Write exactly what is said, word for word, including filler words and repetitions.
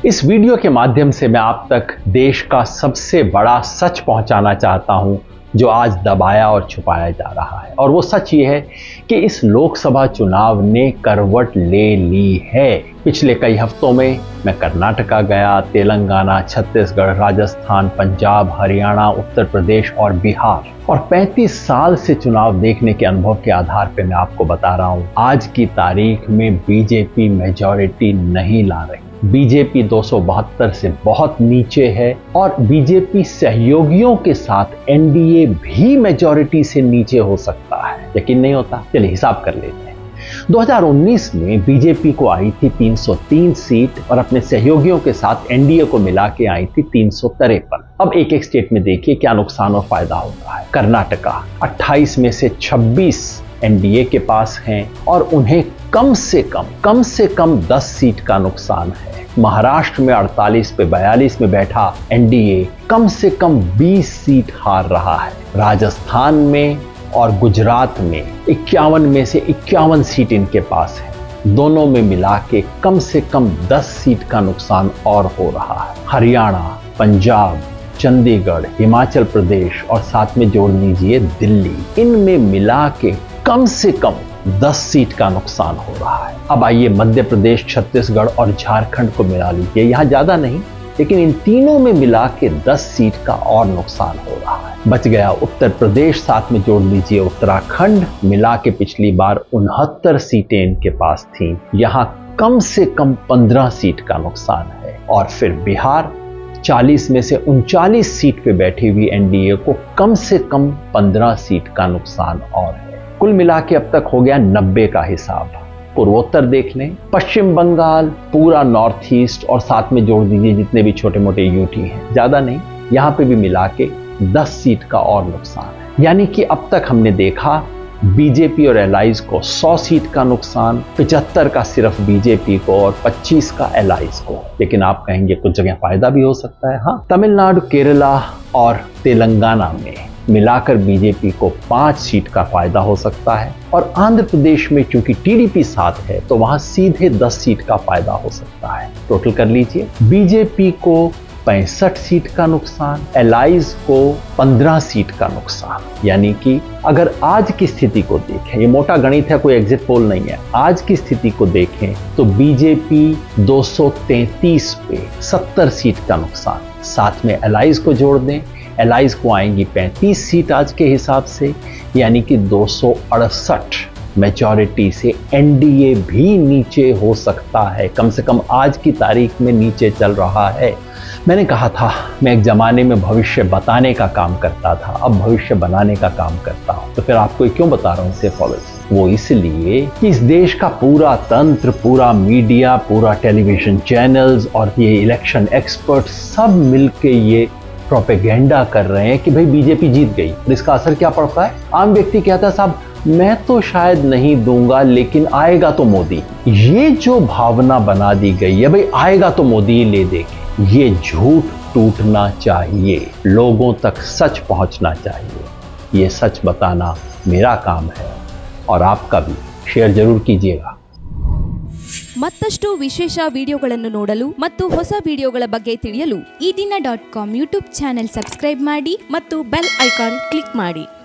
इस वीडियो के माध्यम से मैं आप तक देश का सबसे बड़ा सच पहुंचाना चाहता हूं जो आज दबाया और छुपाया जा रहा है। और वो सच ये है कि इस लोकसभा चुनाव ने करवट ले ली है। पिछले कई हफ्तों में मैं कर्नाटका गया, तेलंगाना, छत्तीसगढ़, राजस्थान, पंजाब, हरियाणा, उत्तर प्रदेश और बिहार, और पैंतीस साल से चुनाव देखने के अनुभव के आधार पर मैं आपको बता रहा हूं, आज की तारीख में बीजेपी मेजॉरिटी नहीं ला रही। बीजेपी दो सौ बहत्तर से बहुत नीचे है और बीजेपी सहयोगियों के साथ एनडीए भी मेजॉरिटी से नीचे हो सकता है। यकीन नहीं होता? चलिए हिसाब कर लेते हैं। दो हज़ार उन्नीस में बीजेपी को आई थी तीन सौ तीन सीट और अपने सहयोगियों के साथ एनडीए को मिला के आई थी तीन सौ तिरपन। अब एक एक स्टेट में देखिए क्या नुकसान और फायदा होता है। कर्नाटका अट्ठाईस में से छब्बीस एनडीए के पास हैं और उन्हें कम से कम कम से कम दस सीट का नुकसान है। महाराष्ट्र में अड़तालीस पे बयालीस में बैठा एनडीए कम से कम बीस सीट हार रहा है। राजस्थान में और गुजरात में इक्यावन में से इक्यावन सीट इनके पास है। दोनों में मिला के कम से कम दस सीट का नुकसान और हो रहा है। हरियाणा, पंजाब, चंडीगढ़, हिमाचल प्रदेश और साथ में जोड़ लीजिए दिल्ली, इनमें मिला के कम से कम दस सीट का नुकसान हो रहा है। अब आइए मध्य प्रदेश, छत्तीसगढ़ और झारखंड को मिला लीजिए। यहां ज्यादा नहीं, लेकिन इन तीनों में मिला के दस सीट का और नुकसान हो रहा है। बच गया उत्तर प्रदेश, साथ में जोड़ लीजिए उत्तराखंड, मिला के पिछली बार उनहत्तर सीटें इनके पास थीं। यहां कम से कम पंद्रह सीट का नुकसान है। और फिर बिहार, चालीस में से उनचालीस सीट पे बैठी हुई एनडीए को कम से कम पंद्रह सीट का नुकसान और है। कुल मिला के अब तक हो गया नब्बे का हिसाब। पूर्वोत्तर देख लें, पश्चिम बंगाल, पूरा नॉर्थ ईस्ट और साथ में जोड़ दीजिए जितने भी छोटे मोटे यूटी हैं, ज्यादा नहीं, यहां पे भी मिला के दस सीट का और नुकसान है। यानी कि अब तक हमने देखा बीजेपी और एलाइज को सौ सीट का नुकसान, पचहत्तर का सिर्फ बीजेपी को और पच्चीस का एलाइज को। लेकिन आप कहेंगे कुछ जगह फायदा भी हो सकता है। हाँ, तमिलनाडु, केरला और तेलंगाना में मिलाकर बीजेपी को पांच सीट का फायदा हो सकता है। और आंध्र प्रदेश में चूंकि टीडीपी साथ है तो वहां सीधे दस सीट का फायदा हो सकता है। टोटल कर लीजिए, बीजेपी को पैंसठ सीट का नुकसान, एलाइज को पंद्रह सीट का नुकसान। यानी कि अगर आज की स्थिति को देखें, ये मोटा गणित है, कोई एग्जिट पोल नहीं है, आज की स्थिति को देखें तो बीजेपी दो सौ तैंतीस पे सत्तर सीट का नुकसान, साथ में एलाइज को जोड़ दें, एलाइज को आएंगी पैंतीस सीट आज के हिसाब से, यानी कि दो सौ अड़सठ मेजॉरिटी से एनडीए भी नीचे हो सकता है। कम से कम आज की तारीख में नीचे चल रहा है। मैंने कहा था मैं एक जमाने में भविष्य बताने का काम करता था, अब भविष्य बनाने का काम करता हूं। तो फिर आपको क्यों बता रहा हूं इसे फॉलो? वो इसलिए कि इस देश का पूरा तंत्र, पूरा मीडिया, पूरा टेलीविजन चैनल्स और ये इलेक्शन एक्सपर्ट सब मिलके ये प्रोपेगेंडा कर रहे हैं कि भाई बीजेपी जीत गई। और इसका असर क्या पड़ता है? आम व्यक्ति कहता है साहब मैं तो शायद नहीं दूंगा लेकिन आएगा तो मोदी। ये जो भावना बना दी गई है भाई आएगा तो मोदी ही ले देंगे, ये झूठ टूटना चाहिए, लोगों तक सच पहुंचना चाहिए। ये सच बताना मेरा काम है और आपका भी। शेयर जरूर कीजिएगा। ಮತ್ತಷ್ಟು ವಿಶೇಷ ವಿಡಿಯೋಗಳನ್ನು ನೋಡಲು ಮತ್ತು ಹೊಸ ವಿಡಿಯೋಗಳ ಬಗ್ಗೆ ತಿಳಿಯಲು ಈ ದಿನ dot com YouTube channel subscribe ಮಾಡಿ ಮತ್ತು ಬೆಲ್ ಐಕಾನ್ ಕ್ಲಿಕ್ ಮಾಡಿ।